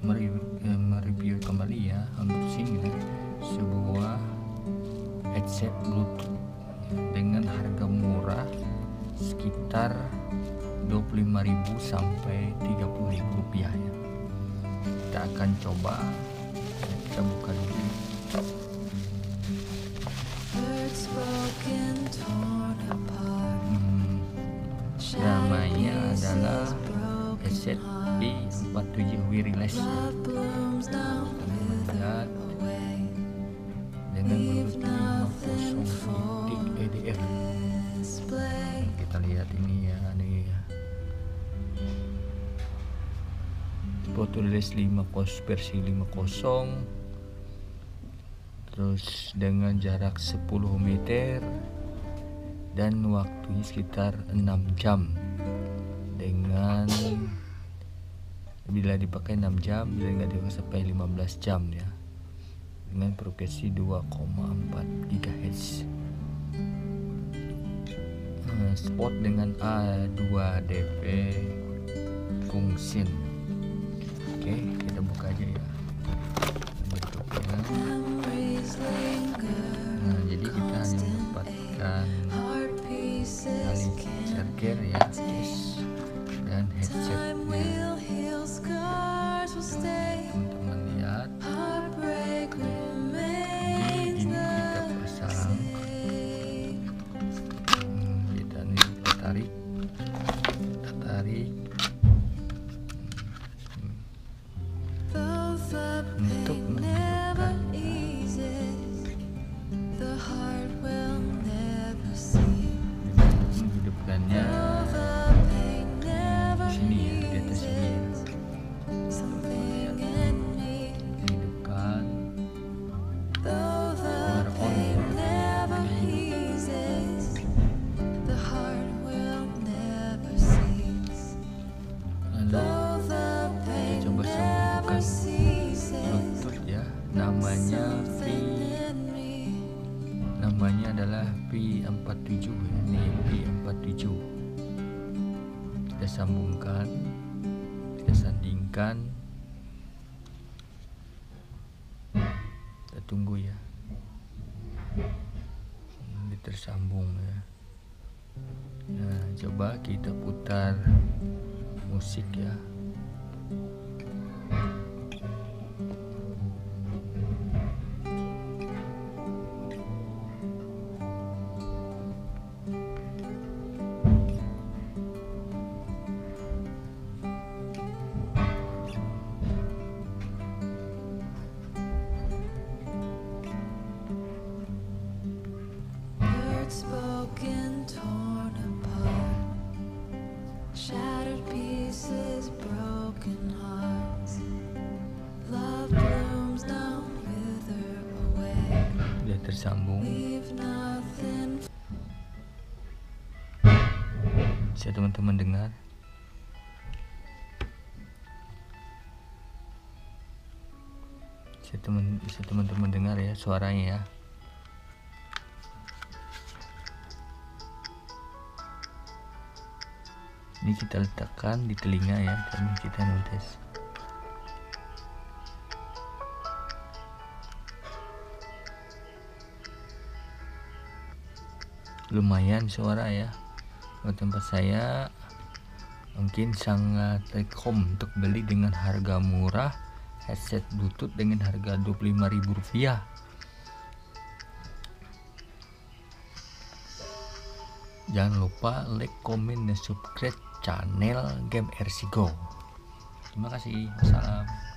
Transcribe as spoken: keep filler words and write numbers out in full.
mereview, eh, mereview kembali ya, unboxing ya, sebuah headset Bluetooth dengan harga murah sekitar dua puluh lima ribu sampai tiga puluh ribu rupiah ya. Kita akan coba, kita buka dulu. Hmm, namanya adalah headset B empat puluh tujuh wireless ya. Lihat dengan Bluetooth lima puluh titik E D R. Kita lihat ini ya, nih ya. Photoless lima puluh versi lima puluh, terus dengan jarak sepuluh meter dan waktunya sekitar enam jam, dengan bila dipakai enam jam, bila nggak dipakai sampai lima belas jam ya, dengan frekuensi dua koma empat gigahertz. Spot dengan A dua D P function. Oke, kita buka aja ya bentuknya. Nah, jadi kita hanya mendapatkan tali charger ya, case dan headsetnya. Teman-teman lihat, jadi ini kita pasang. Hmm, kita nih kita tarik, kita tarik. Untuk menghidupkan menghidupkannya di sini ya, di atas sini ya. Menghidupkan power on ya. Lalu kita coba sambungkan Bluetooth ya, namanya V, namanya adalah V empat puluh tujuh ya, ini V empat puluh tujuh. Kita sambungkan, kita sandingkan, kita tunggu ya, ini tersambung ya. Nah, coba kita putar musik ya. Spoken, torn apart, shattered pieces, broken hearts. Love blooms now, wither away. Sudah tersambung. Leave nothing. Bisa teman-teman dengar? Bisa teman bisa teman-teman dengar ya suaranya ya. Ini kita letakkan di telinga ya, dan kita notice. Lumayan suara ya. Buat tempat saya mungkin sangat rekom untuk beli dengan harga murah, headset Bluetooth dengan harga dua puluh lima ribu rupiah. Jangan lupa like, comment, dan subscribe channel Game R C Go. Terima kasih. Wassalam.